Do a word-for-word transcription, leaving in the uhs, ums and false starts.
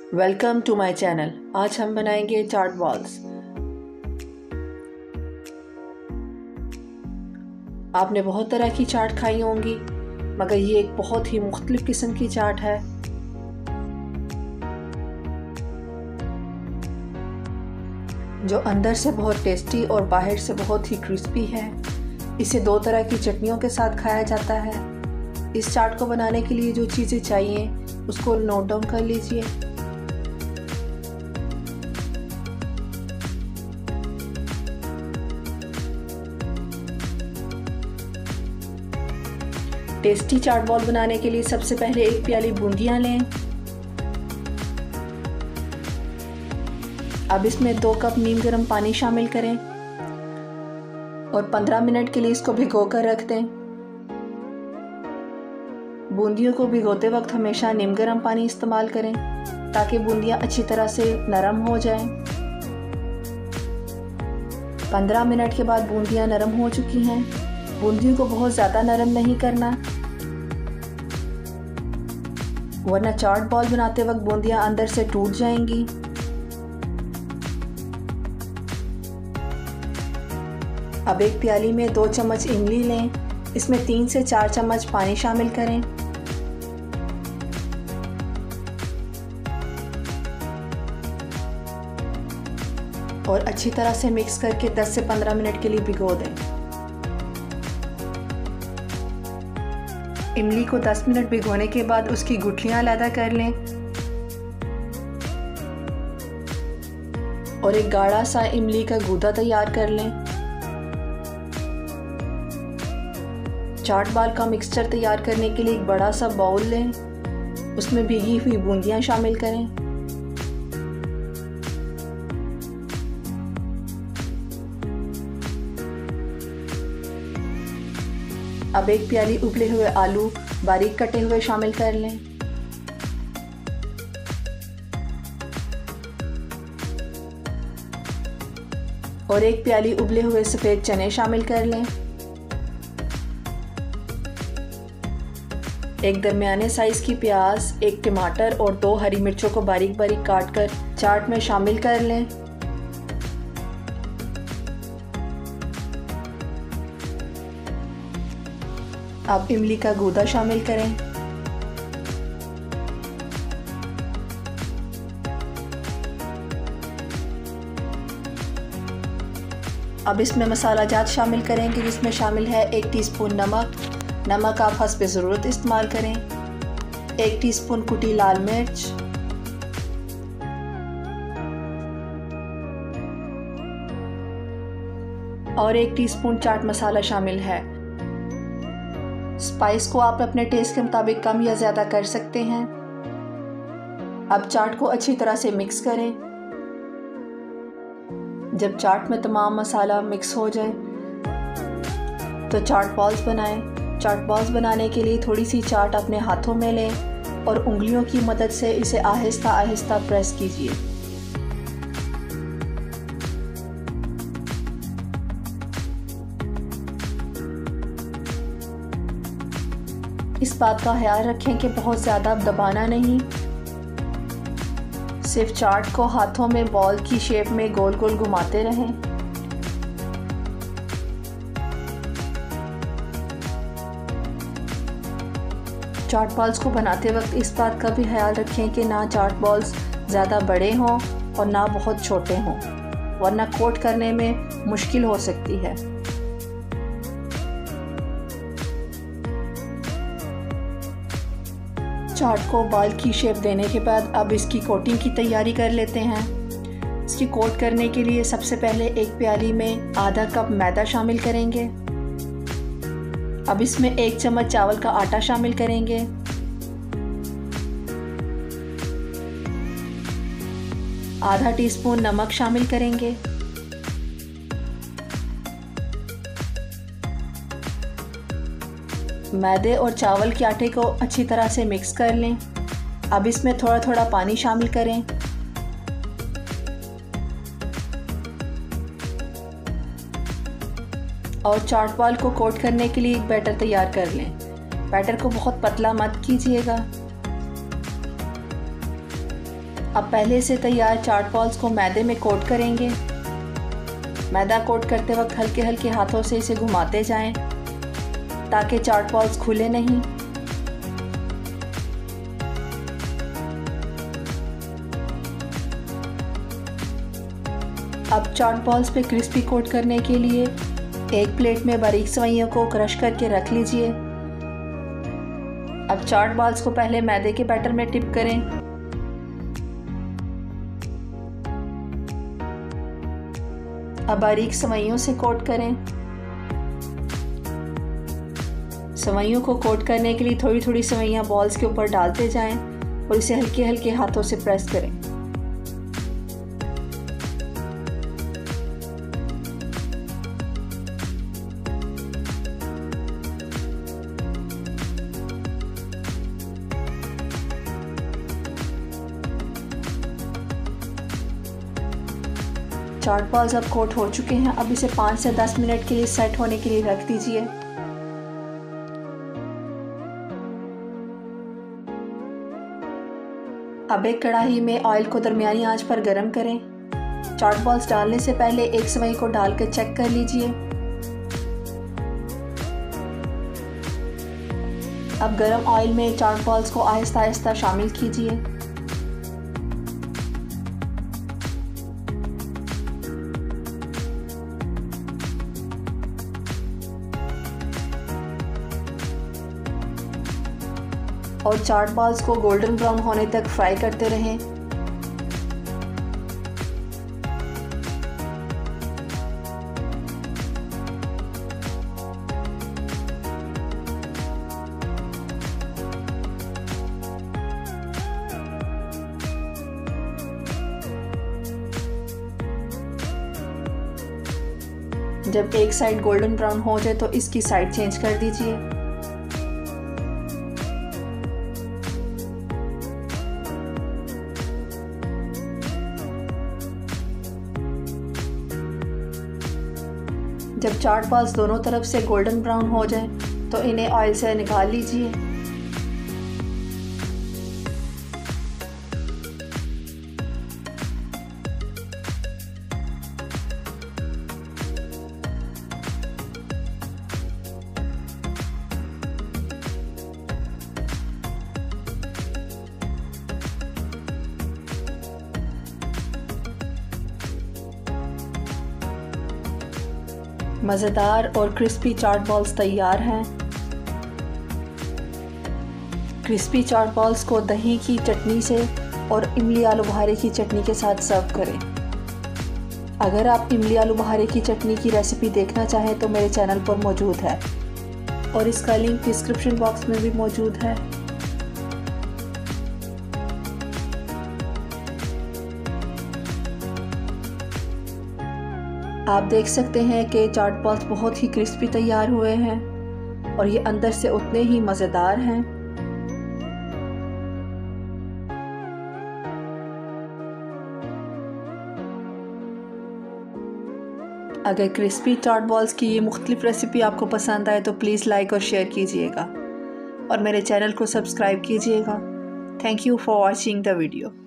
Welcome to my channel. आज हम बनाएंगे चाट बॉल्स। आपने बहुत तरह की चाट खाई होंगी, मगर ये एक बहुत ही मुख्तलिफ किस्म की चाट है। जो अंदर से बहुत टेस्टी और बाहर से बहुत ही क्रिस्पी है। इसे दो तरह की चटनियों के साथ खाया जाता है। इस चाट को बनाने के लिए जो चीज़ें चाहिए उसको नोट डाउन कर लीजिए। टेस्टी चाट बॉल बनाने के लिए सबसे पहले एक प्याली बूंदियां लें। अब इसमें दो कप नीम गर्म पानी शामिल करें और पंद्रह मिनट के लिए इसको भिगो कर रख दें। बूंदियों को भिगोते वक्त हमेशा नीम गर्म पानी इस्तेमाल करें ताकि बूंदियां अच्छी तरह से नरम हो जाएं। पंद्रह मिनट के बाद बूंदियां नरम हो चुकी हैं। बूंदियों को बहुत ज़्यादा नरम नहीं करना, वरना चाट बॉल बनाते वक्त बूंदियां अंदर से टूट जाएंगी। अब एक प्याली में दो चम्मच इमली लें। इसमें तीन से चार चम्मच पानी शामिल करें। और अच्छी तरह से मिक्स करके दस से पंद्रह मिनट के लिए भिगो दें। इमली को दस मिनट भिगोने के बाद उसकी गुठलियां अलग कर लें और एक गाढ़ा सा इमली का गूदा तैयार कर लें। चाट बॉल का मिक्सचर तैयार करने के लिए एक बड़ा सा बाउल लें। उसमें भीगी हुई बूंदियां शामिल करें। अब एक प्याली उबले हुए आलू बारीक कटे हुए शामिल कर लें। और एक प्याली उबले हुए सफ़ेद चने शामिल कर लें। एक दरमियाने साइज़ की प्याज, एक टमाटर और दो हरी मिर्चों को बारीक बारीक काट कर चाट में शामिल कर लें। अब इमली का गूदा शामिल करें। अब इसमें मसाला जात शामिल करेंगे, जिसमें शामिल है एक टीस्पून नमक। नमक आप हस्ब ज़रूरत इस्तेमाल करें। एक टीस्पून कुटी लाल मिर्च, और एक टीस्पून चाट मसाला शामिल है। स्पाइस को आप अपने टेस्ट के मुताबिक कम या ज़्यादा कर सकते हैं। अब चाट को अच्छी तरह से मिक्स करें। जब चाट में तमाम मसाला मिक्स हो जाए तो चाट बॉल्स बनाएं। चाट बॉल्स बनाने के लिए थोड़ी सी चाट अपने हाथों में लें और उंगलियों की मदद से इसे आहिस्ता आहिस्ता प्रेस कीजिए। इस बात का ख्याल रखें कि बहुत ज़्यादा दबाना नहीं, सिर्फ चाट को हाथों में बॉल की शेप में गोल गोल घुमाते रहें। चाट बॉल्स को बनाते वक्त इस बात का भी ख्याल रखें कि ना चाट बॉल्स ज़्यादा बड़े हों और ना बहुत छोटे हों, वरना कोट करने में मुश्किल हो सकती है। चाट को बॉल की शेप देने के बाद अब इसकी कोटिंग की तैयारी कर लेते हैं। इसकी कोट करने के लिए सबसे पहले एक प्याली में आधा कप मैदा शामिल करेंगे। अब इसमें एक चम्मच चावल का आटा शामिल करेंगे। आधा टीस्पून नमक शामिल करेंगे। मैदे और चावल के आटे को अच्छी तरह से मिक्स कर लें। अब इसमें थोड़ा थोड़ा पानी शामिल करें। और चाट बॉल को कोट करने के लिए एक बैटर तैयार कर लें। बैटर को बहुत पतला मत कीजिएगा। अब पहले से तैयार चाट बॉल्स को मैदे में कोट करेंगे। मैदा कोट करते वक्त हल्के हल्के हाथों से इसे घुमाते जाएं ताकि चाट बॉल्स खुले नहीं। अब चाट बॉल्स पे क्रिस्पी कोट करने के लिए एक प्लेट में बारीक सेवइयों को क्रश करके रख लीजिए। अब चाट बॉल्स को पहले मैदे के बैटर में टिप करें। अब बारीक सेवइयों से कोट करें। सेवइयों को कोट करने के लिए थोड़ी थोड़ी सेवइयां बॉल्स के ऊपर डालते जाएं और इसे हल्के हल्के हाथों से प्रेस करें। चाट बॉल्स अब कोट हो चुके हैं। अब इसे पाँच से दस मिनट के लिए सेट होने के लिए रख दीजिए। अब एक कढ़ाई में ऑयल को दरमियानी आंच पर गरम करें। चाट बॉल्स डालने से पहले एक सेवई को डालकर चेक कर लीजिए। अब गरम ऑयल में चाट बॉल्स को आहिस्ता आहिस्ता शामिल कीजिए। और चाट बॉल्स को गोल्डन ब्राउन होने तक फ्राई करते रहें। जब एक साइड गोल्डन ब्राउन हो जाए तो इसकी साइड चेंज कर दीजिए। जब चाट बॉल्स दोनों तरफ से गोल्डन ब्राउन हो जाए तो इन्हें ऑयल से निकाल लीजिए। मज़ेदार और क्रिस्पी चाट बॉल्स तैयार हैं। क्रिस्पी चाट बॉल्स को दही की चटनी से और इमली आलू बुखारे की चटनी के साथ सर्व करें। अगर आप इमली आलू बुखारे की चटनी की रेसिपी देखना चाहें तो मेरे चैनल पर मौजूद है और इसका लिंक डिस्क्रिप्शन बॉक्स में भी मौजूद है। आप देख सकते हैं कि चाट बॉल्स बहुत ही क्रिस्पी तैयार हुए हैं और ये अंदर से उतने ही मज़ेदार हैं। अगर क्रिस्पी चाट बॉल्स की ये मुख्तलिफ रेसिपी आपको पसंद आए तो प्लीज़ लाइक और शेयर कीजिएगा और मेरे चैनल को सब्सक्राइब कीजिएगा। Thank you for watching the video.